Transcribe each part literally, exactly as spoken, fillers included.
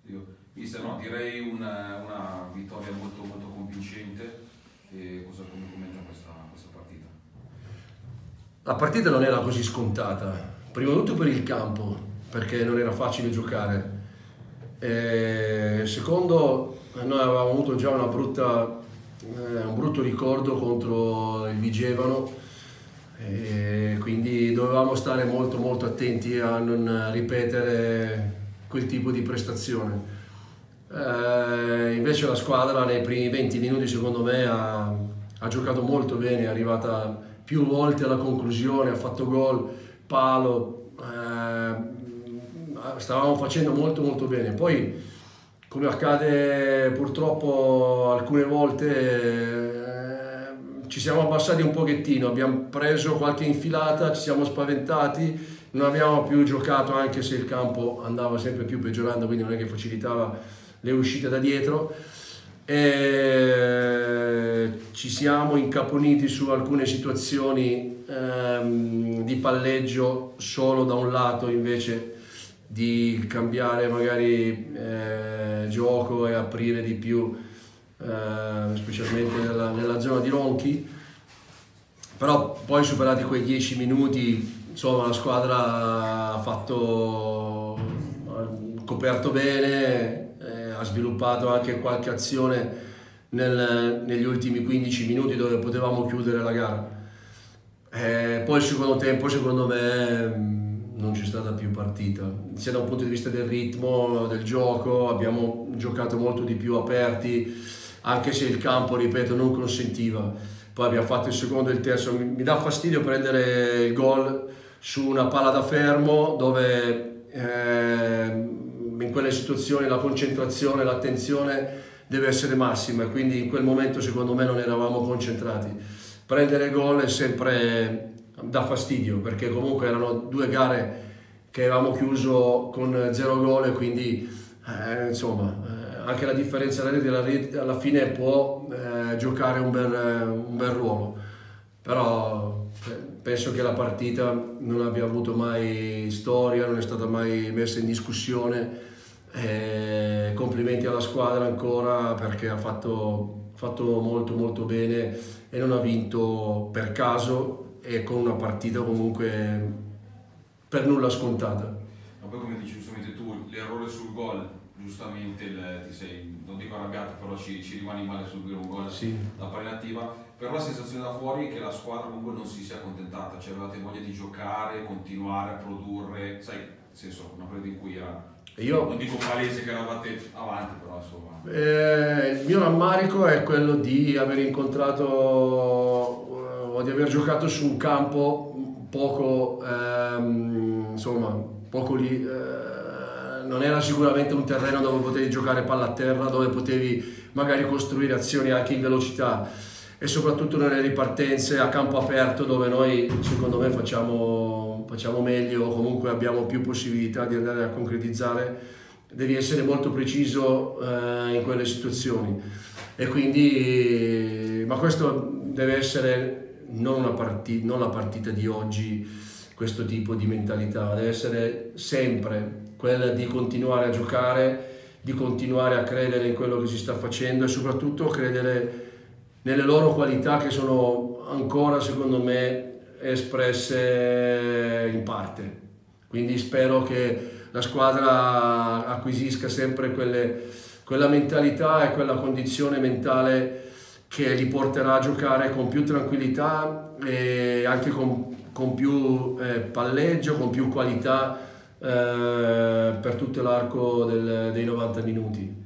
Io, mister, no, direi una, una vittoria molto, molto convincente. E cosa, come commenta questa, questa partita? La partita non era così scontata, prima di tutto per il campo, perché non era facile giocare. E secondo, noi avevamo avuto già una brutta, eh, un brutto ricordo contro il Vigevano, e quindi dovevamo stare molto molto attenti a non ripetere quel tipo di prestazione. Eh, invece la squadra nei primi venti minuti secondo me ha, ha giocato molto bene, è arrivata più volte alla conclusione, ha fatto gol, palo, eh, stavamo facendo molto molto bene. Poi, come accade purtroppo alcune volte, eh, ci siamo abbassati un pochettino, abbiamo preso qualche infilata, ci siamo spaventati, non abbiamo più giocato, anche se il campo andava sempre più peggiorando, quindi non è che facilitava le uscite da dietro, e ci siamo incaponiti su alcune situazioni ehm, di palleggio solo da un lato, invece di cambiare magari eh, gioco e aprire di più, eh, specialmente nella, nella zona di Ronchi. Però poi, superati quei dieci minuti, insomma, la squadra ha fatto, ha coperto bene, ha sviluppato anche qualche azione nel, negli ultimi quindici minuti dove potevamo chiudere la gara. E poi il secondo tempo secondo me non c'è stata più partita, sia da un punto di vista del ritmo, del gioco, abbiamo giocato molto di più aperti, anche se il campo, ripeto, non consentiva. Poi abbiamo fatto il secondo e il terzo, mi, mi dà fastidio prendere il gol su una palla da fermo dove eh, in quelle situazioni la concentrazione, l'attenzione deve essere massima, e quindi in quel momento secondo me non eravamo concentrati. Prendere gol è sempre dà fastidio, perché comunque erano due gare che avevamo chiuso con zero gol, e quindi eh, insomma eh, anche la differenza della rete alla fine può eh, giocare un bel, un bel ruolo. Però penso che la partita non abbia avuto mai storia, non è stata mai messa in discussione. Eh, complimenti alla squadra ancora, perché ha fatto, fatto molto molto bene e non ha vinto per caso, e con una partita comunque per nulla scontata. Ma poi, come dici giustamente tu, l'errore sul gol, giustamente il, ti sei, non dico arrabbiato, però ci, ci rimani male subire un gol sì. da pari attiva. Però la sensazione da fuori è che la squadra comunque non si sia accontentata, cioè avevate voglia di giocare, continuare a produrre, sai, nel senso, una partita in cui era, io, non dico palese che eravate avanti, però insomma. Eh, il mio rammarico è quello di aver incontrato o di aver giocato su un campo poco, ehm, insomma, poco lì. Eh, non era sicuramente un terreno dove potevi giocare palla a terra, dove potevi magari costruire azioni anche in velocità, e soprattutto nelle ripartenze a campo aperto, dove noi secondo me facciamo, facciamo meglio, o comunque abbiamo più possibilità di andare a concretizzare. Devi essere molto preciso eh, in quelle situazioni, e quindi, ma questo deve essere non, una partita, non la partita di oggi, questo tipo di mentalità deve essere sempre quella di continuare a giocare, di continuare a credere in quello che si sta facendo, e soprattutto credere nelle loro qualità, che sono ancora secondo me espresse in parte. Quindi spero che la squadra acquisisca sempre quelle, quella mentalità e quella condizione mentale che li porterà a giocare con più tranquillità e anche con, con più eh, palleggio, con più qualità eh, per tutto l'arco del, dei novanta minuti.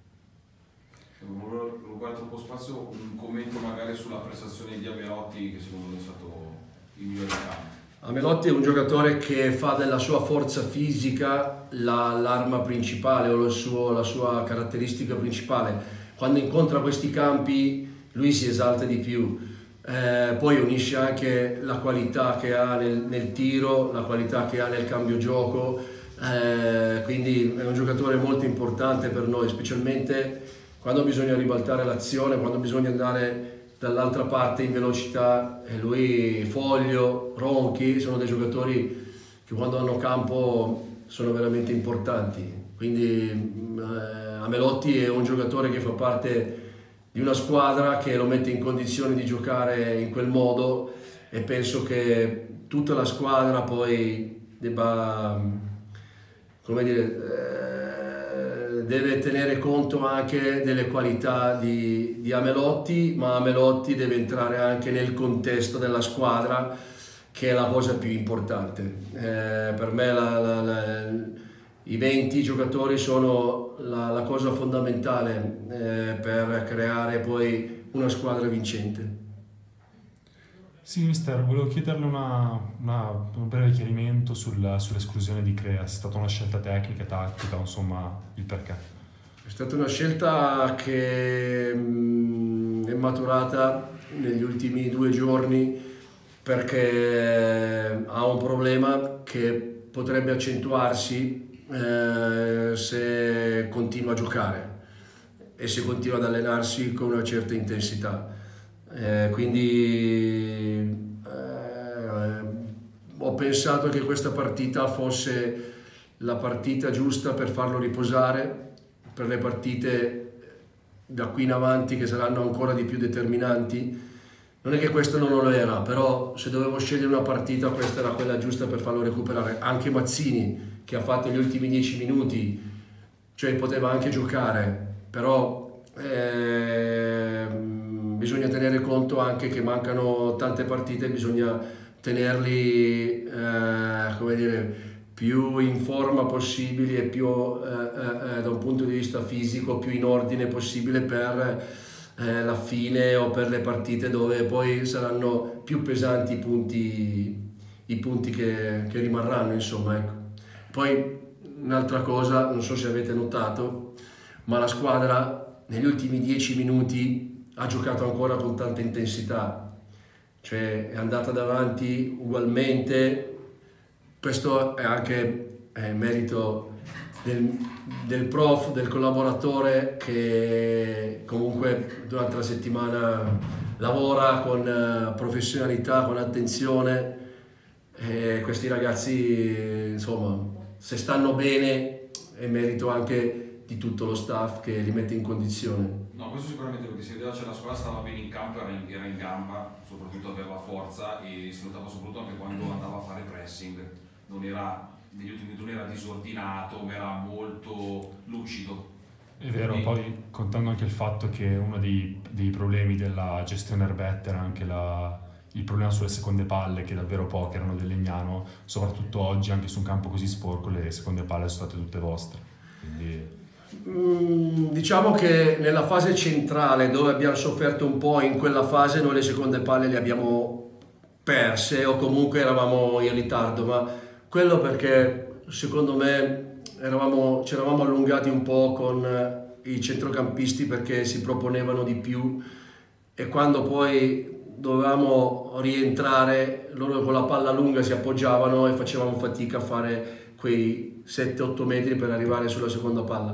Non volevo rubare troppo spazio, un commento magari sulla prestazione di Amelotti, che secondo me è stato il migliore campo. Amelotti è un giocatore che fa della sua forza fisica l'arma principale, o il suo, la sua caratteristica principale. Quando incontra questi campi lui si esalta di più, eh, poi unisce anche la qualità che ha nel, nel tiro, la qualità che ha nel cambio gioco, eh, quindi è un giocatore molto importante per noi, specialmente quando bisogna ribaltare l'azione, quando bisogna andare dall'altra parte in velocità. E lui, Foglio, Ronchi sono dei giocatori che quando hanno campo sono veramente importanti. Quindi eh, Amelotti è un giocatore che fa parte di una squadra che lo mette in condizione di giocare in quel modo, e penso che tutta la squadra poi debba, come dire, eh, deve tenere conto anche delle qualità di, di Amelotti, ma Amelotti deve entrare anche nel contesto della squadra, che è la cosa più importante. Eh, per me la, la, la, i venti giocatori sono la, la cosa fondamentale eh, per creare poi una squadra vincente. Sì, mister, volevo chiederle una, una, un breve chiarimento sul, sull'esclusione di Crea. È stata una scelta tecnica, tattica, insomma, il perché? È stata una scelta che mh, è maturata negli ultimi due giorni, perché ha un problema che potrebbe accentuarsi Eh, se continua a giocare e se continua ad allenarsi con una certa intensità. Eh, quindi eh, ho pensato che questa partita fosse la partita giusta per farlo riposare per le partite da qui in avanti, che saranno ancora di più determinanti. Non è che questa non lo era, però se dovevo scegliere una partita, questa era quella giusta per farlo recuperare. Anche Mazzini, che ha fatto gli ultimi dieci minuti, cioè poteva anche giocare, però eh, bisogna tenere conto anche che mancano tante partite, bisogna tenerli eh, come dire, più in forma possibili e più eh, eh, da un punto di vista fisico più in ordine possibile per eh, la fine o per le partite dove poi saranno più pesanti i punti, i punti che, che rimarranno, insomma, ecco. Poi un'altra cosa, non so se avete notato, ma la squadra negli ultimi dieci minuti ha giocato ancora con tanta intensità, cioè è andata davanti ugualmente. Questo è anche eh, merito del, del prof, del collaboratore, che comunque durante la settimana lavora con eh, professionalità, con attenzione, e questi ragazzi, insomma, se stanno bene è merito anche di tutto lo staff che li mette in condizione. No, questo sicuramente, perché si vedeva che la squadra stava bene in campo, era in, era in gamba, soprattutto aveva forza, e si notava soprattutto anche quando andava a fare pressing. Non era, negli ultimi turni era disordinato, ma era molto lucido. È vero, e poi contando anche il fatto che uno dei, dei problemi della gestione Erbette era anche la, il problema sulle seconde palle, che davvero poche erano del Legnano, soprattutto oggi anche su un campo così sporco le seconde palle sono state tutte vostre. Quindi... Mm, diciamo che nella fase centrale, dove abbiamo sofferto un po', in quella fase noi le seconde palle le abbiamo perse o comunque eravamo in ritardo, ma quello perché secondo me eravamo, ci eravamo allungati un po' con i centrocampisti, perché si proponevano di più, e quando poi dovevamo rientrare loro con la palla lunga si appoggiavano e facevamo fatica a fare quei sette otto metri per arrivare sulla seconda palla.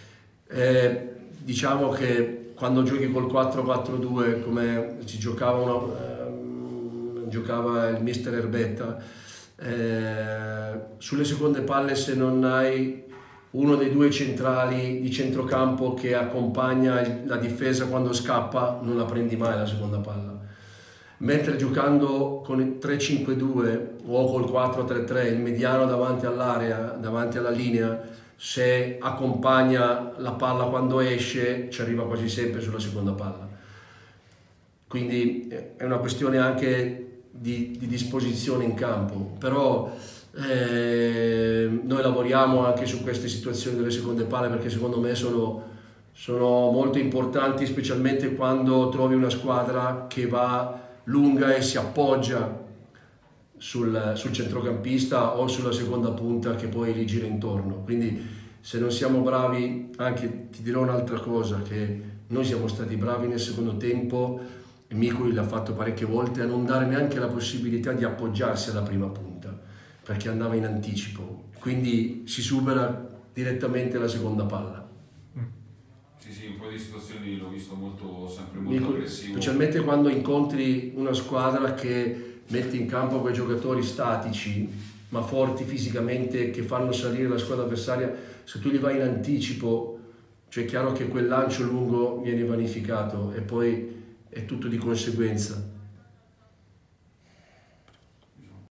Eh, diciamo che quando giochi col quattro quattro due, come ci giocava, uno, eh, giocava il mister Erbetta, eh, sulle seconde palle, se non hai uno dei due centrali di centrocampo che accompagna la difesa quando scappa, non la prendi mai la seconda palla. Mentre giocando con il tre cinque due o col quattro tre tre, il mediano davanti all'area, davanti alla linea, se accompagna la palla quando esce, ci arriva quasi sempre sulla seconda palla. Quindi è una questione anche di, di disposizione in campo, però eh, noi lavoriamo anche su queste situazioni delle seconde palle, perché secondo me sono, sono molto importanti, specialmente quando trovi una squadra che va lunga e si appoggia sul, sul centrocampista o sulla seconda punta che poi li gira intorno. Quindi se non siamo bravi, anche ti dirò un'altra cosa, che noi siamo stati bravi nel secondo tempo, e Mikulicz l'ha fatto parecchie volte, a non dare neanche la possibilità di appoggiarsi alla prima punta, perché andava in anticipo, quindi si supera direttamente la seconda palla. Sì, sì, un po' di situazioni l'ho visto molto, sempre molto Mikulicz, aggressivo. specialmente quando incontri una squadra che mette in campo quei giocatori statici, ma forti fisicamente, che fanno salire la squadra avversaria, se tu gli vai in anticipo, cioè è chiaro che quel lancio lungo viene vanificato e poi è tutto di conseguenza.